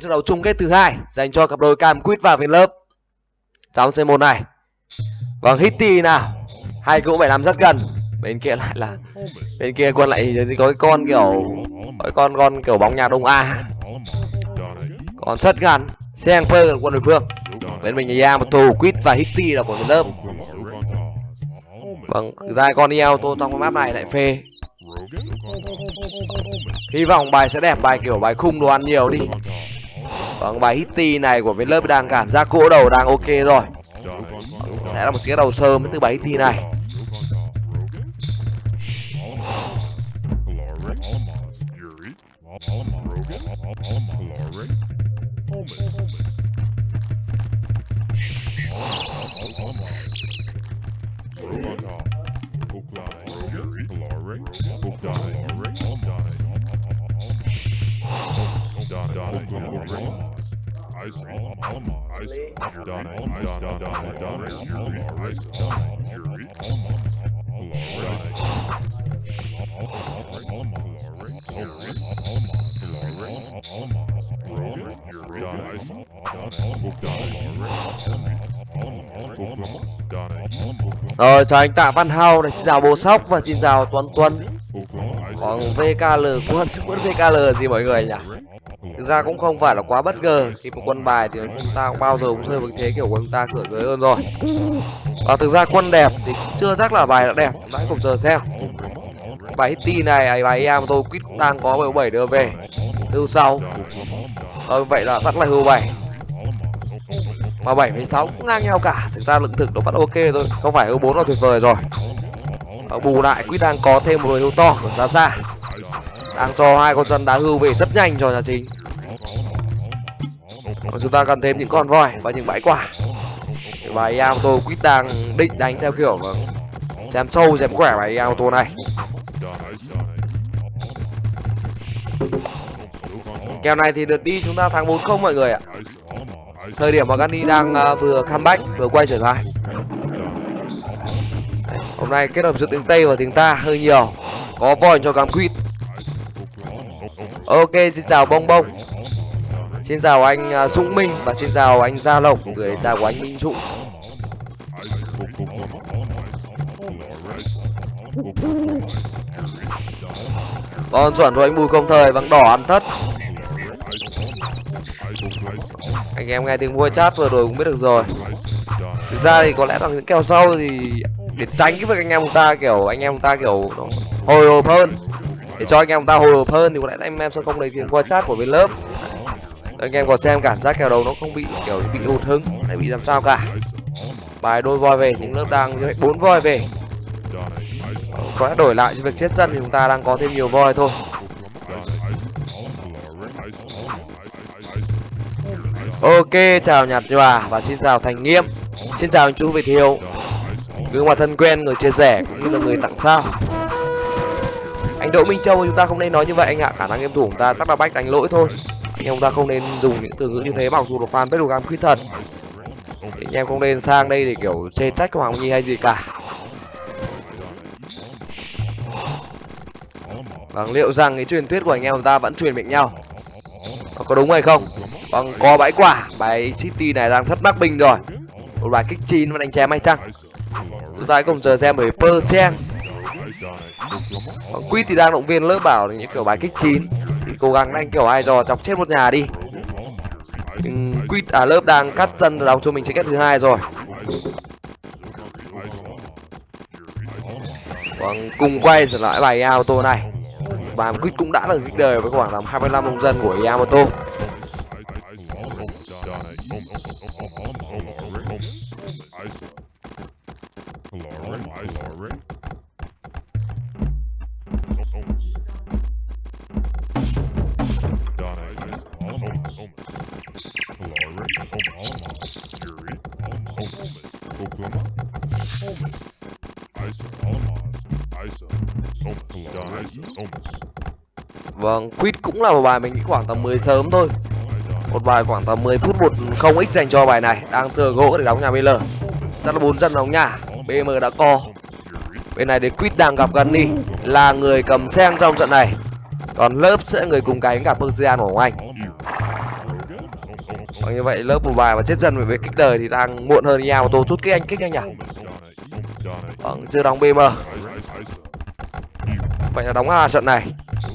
trận đấu chung kết thứ hai dành cho cặp đôi Cam Quýt và VinLove trong C1 này. Vâng, Hitty nào, hai cỗ 75 rất gần. Bên kia lại là bên kia quân lại có cái con kiểu con kiểu bóng nhà Đông A, còn rất gần Senper của quân đối phương. Bên mình là Yamato, Quýt và Hitty là của VinLove. Vâng, ra con Yamato trong con map này lại phê. Hy vọng bài sẽ đẹp, bài kiểu bài khung đồ ăn nhiều đi. Vâng, bài Hitty này của VinLove đang cảm giác cỗ đầu đang ok rồi. Sẽ là một chiếc đầu sớm từ bài Hitty này. Rồi, chào anh Tạ Văn Hào này, xin chào Bố Sóc và xin chào Tuấn Tuấn. Còn VKL, quân VKL gì mọi người nhỉ? Thực ra cũng không phải là quá bất ngờ khi một quân bài thì chúng ta cũng bao giờ cũng rơi vào thế kiểu của chúng ta cửa dưới hơn rồi. Và thực ra quân đẹp thì chưa chắc là bài đã đẹp, chúng ta hãy cùng chờ xem. Bài Hitty này, bài Yamato Quýt cũng đang có 17 đưa về từ sau. Vậy là rất là hưu 7 mà 7 với 6 cũng ngang nhau cả. Thực ra lượng thực nó vẫn ok thôi, không phải hưu 4 là tuyệt vời rồi. Bù lại Quýt đang có thêm một đội hưu to của Giá Xa, đang cho hai con dân đá hưu về rất nhanh cho nhà chính. Còn chúng ta cần thêm những con voi và những bãi quả. Bài Yamato Quýt đang định đánh theo kiểu chém sâu chém khỏe bài Yamato này. Kèo này thì đợt đi chúng ta thắng 4-0 mọi người ạ. Thời điểm mà Gandhi đang vừa comeback, vừa quay trở lại. Hôm nay kết hợp giữa tiếng Tây và tiếng ta hơi nhiều. Có voi cho Cam Quýt. Ok, xin chào Bông Bông. Xin chào anh Dũng Minh và xin chào anh Gia Lộc, gửi chào của anh Minh Dũng. Còn chuẩn rồi anh Bùi Công Thời, vắng đỏ ăn thất. Anh em nghe tiếng vui chat vừa rồi cũng biết được rồi. Thực ra thì có lẽ rằng những kèo sau thì để tránh cái việc anh em chúng ta kiểu hồi hộp hơn, để cho anh em chúng ta hồi hộp hơn thì có lẽ anh em sẽ không lấy tiếng qua chat của VinLove. Anh em có xem cảm giác kèo đầu nó không bị kiểu bị hụt hứng hay bị làm sao cả. Bài đôi voi về, những lớp đang 4 voi về. Có lẽ đổi lại cho việc chết dân thì chúng ta đang có thêm nhiều voi thôi. Ok, chào Nhạt Nhòa và xin chào Thành Nghiêm. Xin chào anh chú Việt Hiếu, gương mặt thân quen, người chia sẻ cũng như là người tặng sao. Anh Đỗ Minh Châu, chúng ta không nên nói như vậy anh ạ. Khả năng game thủ chúng ta chắc là bách đánh lỗi thôi. Anh em chúng ta không nên dùng những từ ngữ như thế, mặc dù là fan Cam Quýt thật. Anh em không nên sang đây để kiểu chê trách Hoàng Nhi hay gì cả. Vâng, liệu rằng cái truyền thuyết của anh em chúng ta vẫn truyền miệng nhau có đúng hay không? Vâng, có bãi quả, bài City này đang thất mắc binh rồi. Một bài kích 9 và đánh chém hay chăng? Chúng ta hãy cùng chờ xem bởi Persen. Quýt thì đang động viên lớp bảo những kiểu bài kích 9 thì cố gắng đánh kiểu ai dò chọc chết một nhà đi. Quýt lớp đang cắt dân đóng cho mình chiến kết thứ hai rồi. Vâng, cùng quay trở lại bài Yamato này. Và Quýt cũng đã được kích đời với khoảng tầm 25 nông dân của Yamato. Vâng, Quýt cũng là một bài mình nghĩ khoảng tầm 10 sớm thôi. Một bài khoảng tầm 10 phút 10x dành cho bài này. Đang chờ gỗ để đóng nhà BL. Rất là 4 dân đóng nhà. BM đã co. Bên này đến Quýt đang gặp Gandhi, là người cầm sen trong trận này. Còn lớp sẽ người cùng cánh gặp Persian của Anh. Vâng, như vậy lớp bù bài và chết dần về kích đời thì đang muộn hơn Yamato chút kích anh kích nhanh nhỉ. Vâng, chưa đóng BM. Vậy là đóng A trận này.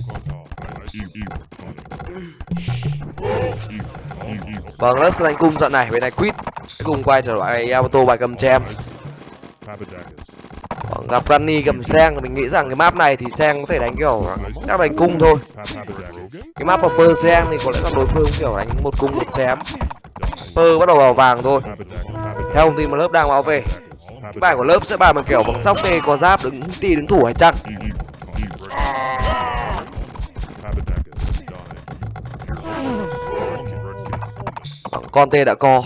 Vâng, lớp đánh cung trận này bên này quýt cùng quay trở lại Yamato bài cầm chém. Vâng, gặp Gunny cầm Sen, mình nghĩ rằng cái map này thì Sen có thể đánh kiểu các đánh cung thôi. Cái map of Pearl Sen thì có lẽ là đối phương kiểu đánh một cung một chém. Pearl bắt đầu vào vàng thôi. Theo thông tin mà lớp đang báo về, cái bài của lớp sẽ bài bằng kiểu bằng sóc tê có giáp đứng tì đứng thủ hay chăng. Con tê đã co.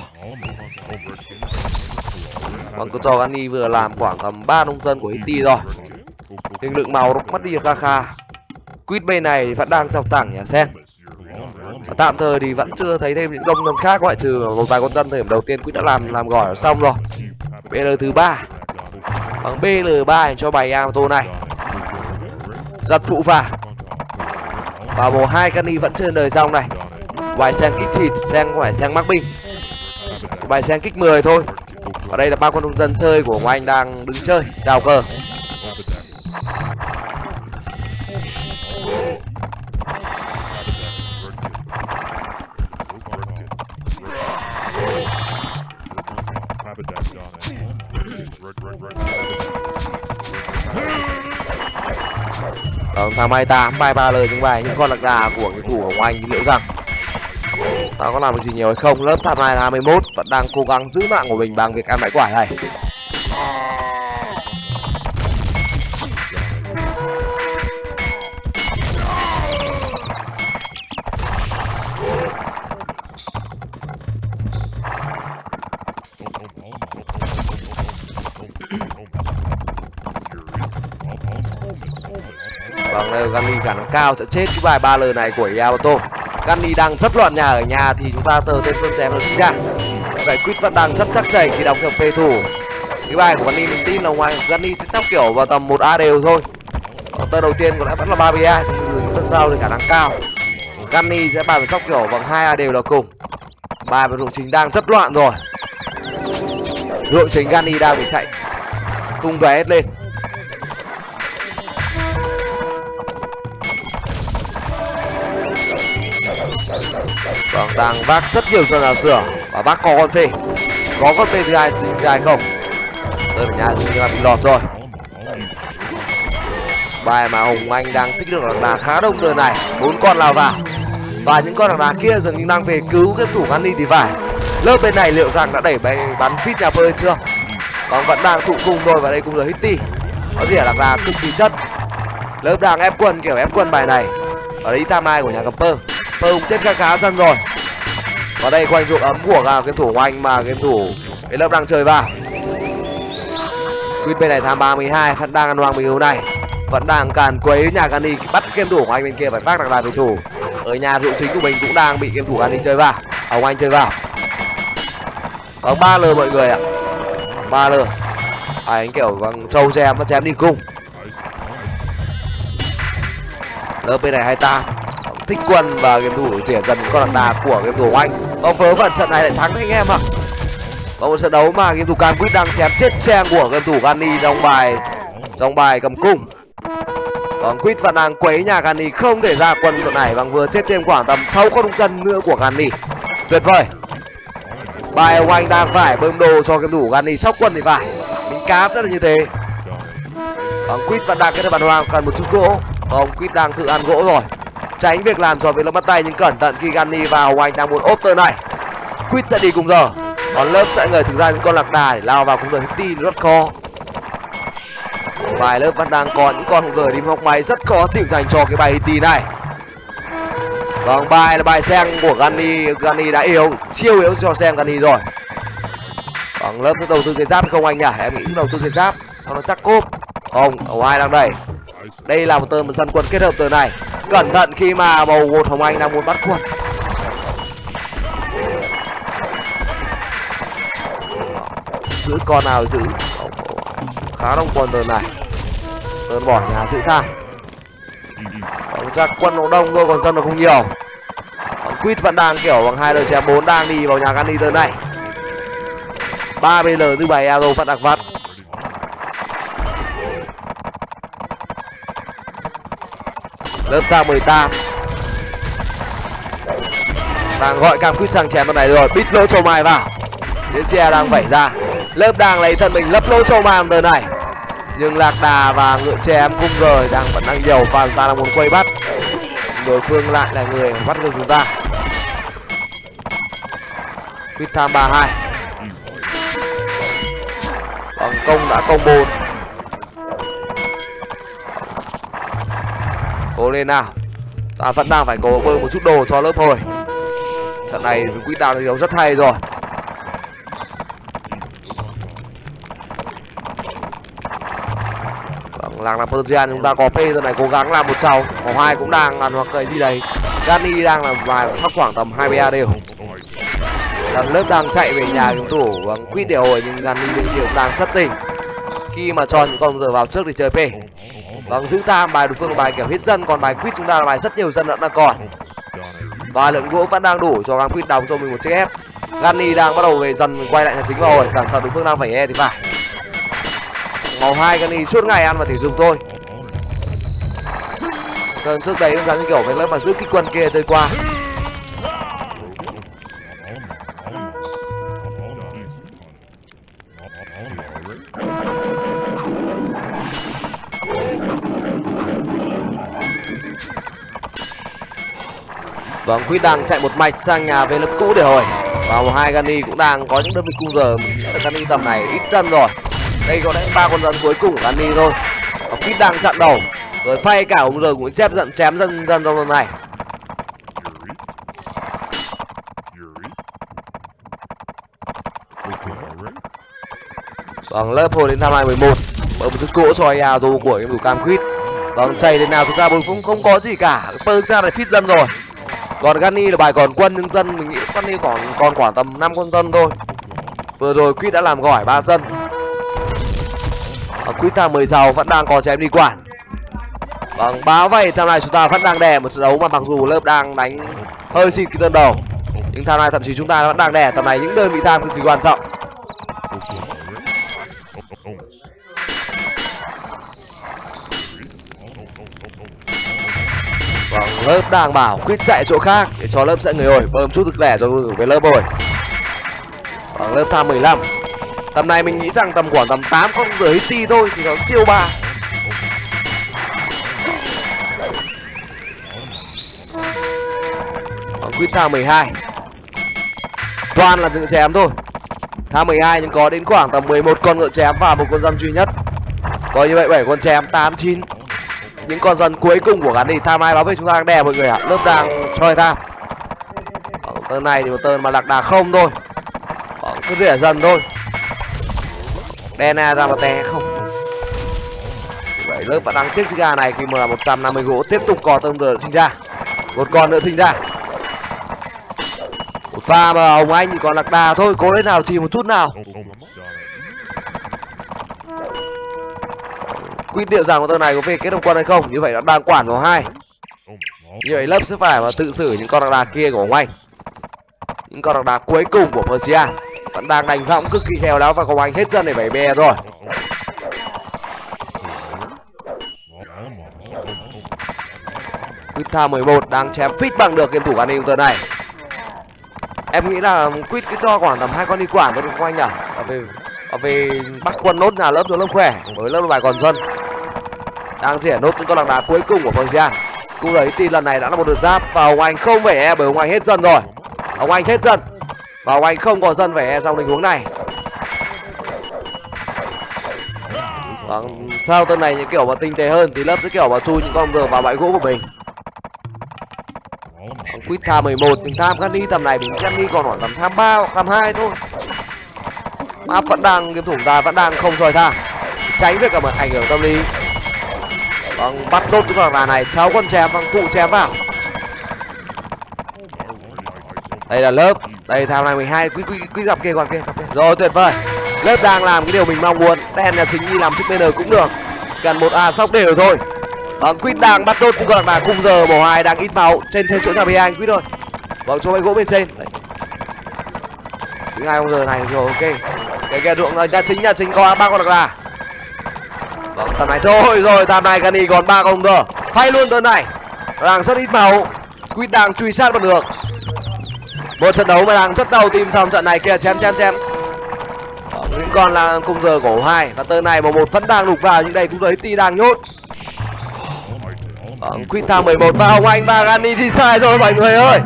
Vâng, con trò Gunny vừa làm khoảng tầm 3 nông dân của Hitty rồi. Nhưng lượng màu nó mất đi kha kha. Quýt bên này vẫn đang chọc thẳng nhà Sen. Và tạm thời thì vẫn chưa thấy thêm những công dân khác ngoại trừ một vài con dân thời điểm đầu tiên Quýt đã làm gỏi xong rồi. BL thứ 3. Bằng BL3 cho bài Yamato này. Giật phụ phà. Và bộ 2 Gunny vẫn chưa đời xong này. Bài Sen kích thịt, Sen không phải Sen mắc binh. Bài Sen kích 10 thôi. Ở đây là 3 con nông dân chơi của Ngô Anh đang đứng chơi, chào cờ. Thằng 28 bài 3 lời những bài những con lạc đà của cái thủ của Ngô Anh thì liệu rằng ta có làm được gì nhiều hay không. Lớp tham này là 21 vẫn đang cố gắng giữ mạng của mình bằng việc ăn bãi quả này. Vâng, đây là Gunny khả năng cao sẽ chết cái bài 3L này của Yamato. Gunny đang rất loạn nhà ở nhà thì chúng ta chờ tên Phương Chém nó sinh ra. Vậy Quýt vẫn đang rất chắc chảy khi đóng theo phê thủ. Cái bài của Gunny mình tin là ngoài Gunny sẽ chắc kiểu vào tầm 1A đều thôi. Tơ đầu tiên có lẽ vẫn là 3BA, những tân giao thì khả năng cao. Gunny sẽ bài với sóc kiểu bằng 2A đều là cùng. Bài và dụng chính đang rất loạn rồi. Dụng chính Gunny đang bị chạy tung tóe hết lên. Vâng, đang vác rất nhiều dân nào sửa và bác có con phê. Có con phê thứ hai không? Tôi phải nhà nhưng mà bị lọt rồi. Bài mà Hùng Anh đang tích được là khá đông giờ này, 4 con lao vào. Và những con đá kia dường như đang về cứu cái thủ Gunny thì phải. Lớp bên này liệu rằng đã đẩy bay bắn fit nhà phơi chưa? Còn vẫn đang tụ cung rồi và đây cũng là Hitty. Có gì là cực kỳ chất. Lớp đang ép quân kiểu ép quân bài này. Ở đây tham ai của nhà cầm Pearl. Pearl cũng chết khá dân rồi. Và đây quanh ruộng ấm của game thủ của anh mà game thủ cái lớp đang chơi vào. Quýt bên này tham 32 vẫn đang ăn hoàng bình hữu này. Vẫn đang càn quấy nhà Gunny bắt game thủ của anh bên kia phải phát đặc đà về thủ. Ở nhà dụ chính của mình cũng đang bị game thủ Gunny chơi vào. Hồng Anh chơi vào. Có 3L mọi người ạ. 3L. Anh kiểu bằng trâu chém và chém đi cung. Lớp bên này 28 Thích Quân và game thủ trẻ dần những con lạc đà của game thủ của anh. Ông vớ vẩn trận này lại thắng anh em ạ. Có một trận đấu mà game thủ Can Quýt đang chém chết Sen của game thủ Gunny trong bài cầm cung. Còn Quýt vẫn đang quấy nhà Gunny không thể ra quân trận này và vừa chết thêm khoảng tầm 6 con nông dân nữa của Gunny. Tuyệt vời. Bài ông anh đang phải bơm đồ cho game thủ Gunny sóc quân thì phải. Mình cá rất là như thế. Còn Quýt vẫn đang kết hợp bàn hoàng cần một chút gỗ. Còn Quýt đang tự ăn gỗ rồi. Tránh việc làm cho việc nó bắt tay nhưng cẩn thận khi Gunny vào Hồng Anh đang muốn ốp tơ này. Quýt sẽ đi cùng giờ. Còn lớp sẽ người thực ra những con lạc đà để lao vào cùng giờ Hitty rất khó. Vài lớp vẫn đang có những con hùng đi móc máy rất khó chịu dành cho cái bài Hitty này. Vâng, bài là bài Sen của Gunny. Gunny đã chiêu yếu cho Sen Gunny rồi. Vâng, lớp sẽ đầu tư cái giáp không anh nhỉ? Em nghĩ đầu tư cái giáp nó chắc cốp. Không, ở ai đang đẩy. Đây là một tờ dân quân kết hợp tờ này. Cẩn thận khi mà bầu một Hồng Anh đang muốn bắt quân. Giữ con nào giữ. Khá đông quân tờ này. Tờ bỏ nhà giữ thang. Chắc quân nó đông thôi còn dân nó không nhiều. Quýt vẫn đang kiểu bằng 2L-4 đang đi vào nhà Gani tới này. 3BL thứ 7 Aro vẫn đặc vắt. Lớp Thang 18 đang gọi Cam Quýt sang chém bên này rồi. Bít lỗ châu mai vào. Những xe đang vẩy ra. Lớp đang lấy thân mình lấp lỗ châu mai tới này. Nhưng Lạc Đà và ngựa chém cung rồi vẫn đang nhiều và ta đang muốn quay bắt. Đối phương lại là người bắt được chúng ta. Quýt tham 32. Bằng công đã công 4. Cố lên nào. Ta vẫn đang phải cố bơm một chút đồ cho lớp thôi. Trận này Quýt đang thi đấu rất hay rồi. Làng làm Persian chúng ta có P giờ này cố gắng làm một trầu. Có 2 cũng đang làm hoặc cái gì đấy. Gani đang làm vài sắp khoảng tầm 2BA đều. Lớp đang chạy về nhà chúng thủ bằng Quýt để hồi nhưng Gani đều đang thất tình khi mà cho những con giờ vào trước để chơi P. Vâng, giữ tam bài đối phương bài kiểu hít dân, còn bài Quýt chúng ta là bài rất nhiều dân vẫn đang còn. Và lượng gỗ vẫn đang đủ cho Cam Quýt đóng cho mình một chiếc ép. Gani đang bắt đầu về dần quay lại nhà chính vào rồi, cẩn thận đối phương đang phải e thì phải. Màu 2 Gani suốt ngày ăn và thể dùng thôi. Còn trước đấy giống như kiểu cái lớp mà giữ kích quân kia tới qua. Vâng, Quýt đang chạy một mạch sang nhà về lớp cũ để hồi. Và màu 2 Gani cũng đang có những đơn vị cung giờ. Gani tầm này ít dân rồi. Đây có lẽ 3 con dân cuối cùng của Gani thôi. Và Quýt đang chặn đầu rồi phay cả ông giờ cũng chém dân trong lần này. Vâng, lớp hồi đến tham 211. Bởi một chút cỗ soi auto của game thủ Cam Quýt. Vâng, chạy đến nào thực ra cũng không có gì cả. Persia lại fit dân rồi. Còn Gani là bài còn quân nhưng dân mình nghĩ Gani còn khoảng tầm 5 con dân thôi. Vừa rồi Quýt đã làm gỏi 3 dân. Quýt tham 16 vẫn đang có chém đi quản. Vâng, báo vậy tham này chúng ta vẫn đang đè một trận đấu mà mặc dù lớp đang đánh hơi xịt cái tân đầu, nhưng tham này thậm chí chúng ta vẫn đang đè tầm này những đơn vị tham cực kỳ quan trọng. Vâng, lớp đang bảo Quýt chạy chỗ khác để cho lớp sẽ người hồi bơm chút thực lẻ cho với lớp rồi. Vâng, lớp tham 15. Tầm này mình nghĩ rằng tầm khoảng tầm 8 con giờ hit thôi thì nó siêu 3. Quýt tham 12. Toàn là ngựa chém thôi. Tham 12 nhưng có đến khoảng tầm 11 con ngựa chém và một con dân duy nhất. Coi như vậy 7 con chém 8 9. Những con dân cuối cùng của Gani. Tham 2 báo về chúng ta đang đè mọi người ạ. Lớp đang chơi tham. Tơn này thì một tơn mà Lạc Đà không thôi. Cứ rỉa dần thôi. Đe na ra mà té không. Vậy lớp vẫn đang tiếp cái gà này khi mà là 150 gỗ tiếp tục có tơn giờ sinh ra. Một con nữa sinh ra. Một pha mà Hồng Anh chỉ còn Lạc Đà thôi, cố lên nào chỉ một chút nào. Quýt liệu rằng con tơ này có về kết đồng quân hay không? Như vậy nó đang quản vào 2. Như vậy lớp sẽ phải mà tự xử những con Lạc Đà kia của Hồng Anh. Những con Lạc Đà cuối cùng của Persia vẫn đang đánh võng cực kỳ khéo léo và Hồng Anh hết dân để 7 bè rồi. Quýt tham 11 đang chém fit bằng được game thủ Gani tờ này. Em nghĩ là Quýt cứ cho khoảng tầm 2 con đi quản thôi được không anh nhỉ? Về bắt quân nốt nhà lớp cho lớp khỏe với lớp bài còn dân. Đang rỉa nốt những con Lạc Đà cuối cùng của Persia. Cung đấy tin lần này đã là một đợt giáp và Hồng Anh không phải e bởi Hồng Anh hết dân rồi. Hồng Anh hết dân và Hồng Anh không có dân phải e trong tình huống này. Sau tuần này những kiểu mà tinh tế hơn thì lớp sẽ kiểu mà chui những con giờ vào bãi gỗ của mình. Quýt tham 11 nhưng tham Gani tầm này mình Gani còn khoảng tầm tham 3 hoặc tham 2 thôi. Mà vẫn đang game thủ ta vẫn đang không soi tham, tránh được cả một ảnh hưởng tâm lý. Vâng, bắt đốt cái con này cháu con chém bằng tụ chém vào. Đây là lớp, đây tham này 12 Quýt gặp kia còn kia. Rồi tuyệt vời. Lớp đang làm cái điều mình mong muốn. Đen là chính đi làm chiếc BN cũng được. Cần 1A sóc đều thôi. Quýt đang bắt đốt cái con là khung giờ màu 2 đang ít máu trên chỗ nhà B2 anh Quýt ơi. Vâng, cho bay gỗ bên trên. Đấy. Chính 2 giờ này rồi, ok. Cái ruộng nhà chính có 3 con đặc là. Vâng, tầm này thôi rồi, tầm này Gani còn 3 con cơ. Phay luôn tầm này. Đang rất ít máu. Quýt đang truy sát bằng được. Một trận đấu mà đang rất đau tim trong trận này kia, chém. Những con là cung giờ cổ 2 và tờ này một vẫn đang đục vào, nhưng đây cũng thấy Ti đang nhốt. Quýt thang 11 và Hồng Anh và Gani thì sai rồi mọi người ơi.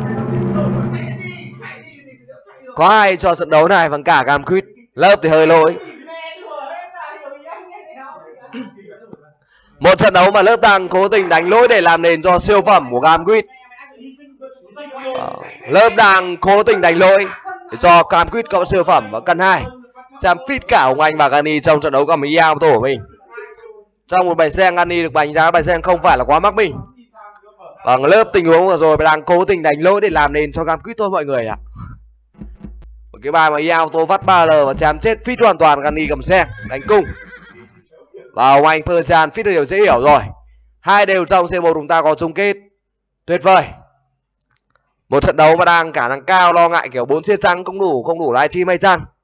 Có ai cho trận đấu này bằng cả Cam Quýt. Lớp thì hơi lỗi. Một trận đấu mà lớp đang cố tình đánh lỗi để làm nền cho siêu phẩm của Cam Quýt. Lớp đang cố tình đánh lỗi để cho Cam Quýt có siêu phẩm và cân 2. Xem fit cả Hồng Anh và Gani trong trận đấu gặp với Yao tổ của mình. Trong một bài xe Gani được đánh giá bài xe không phải là quá mắc mình. Bằng lớp tình huống vừa rồi đang cố tình đánh lỗi để làm nền cho Cam Quýt thôi mọi người ạ. Một cái bài mà Yao tổ vắt 3L và chém chết fit hoàn toàn Gani cầm xe đánh cung. Và Hồng Anh Persian fit được điều dễ hiểu rồi. Hai đều trong C1 chúng ta có chung kết. Tuyệt vời. Một trận đấu mà đang khả năng cao lo ngại kiểu 4 chia trắng không đủ livestream hay chăng.